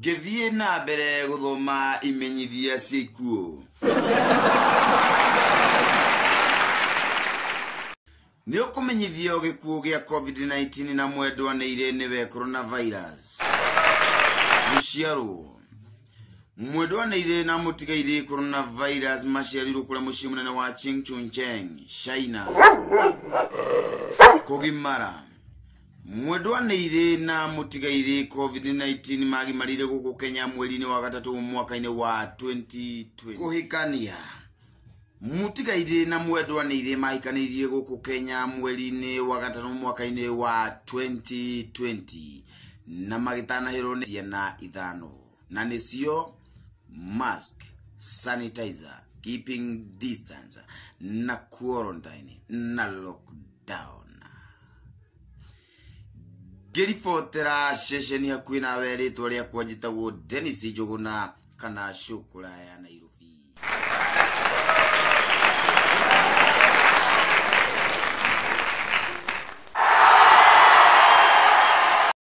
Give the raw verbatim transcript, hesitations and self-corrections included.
Gethie na bere guthoma imenyithia ciikuo. Ni ukumenyithio gikuo gia COVID nineteen na mwendwa neire niwe coronavirus. Mushiaro. Mwendwa neire na mutigaire coronavirus mashiarirwo kule mucii munene wa Chingchuncheng, China. Kogimara. Mwendwa neire na mutigaire COVID nineteen magimarire guku Kenya mweri-ini wa gatatu mwaka-ini wa twenty twenty. Kuhikania. Mutigaire na mwendwa neire mahikanirie guku Kenya mweri-ini wa gatatu mwaka-ini wa twenty twenty. Na magitanahirwo ni ciana ithano. Na nicio mask, sanitizer, keeping distance, na quarantine, na lockdown. Geripotera session ya kuina wele tuwalia kwa jitawo Dennis Joguna kana shukula ya Nairobi.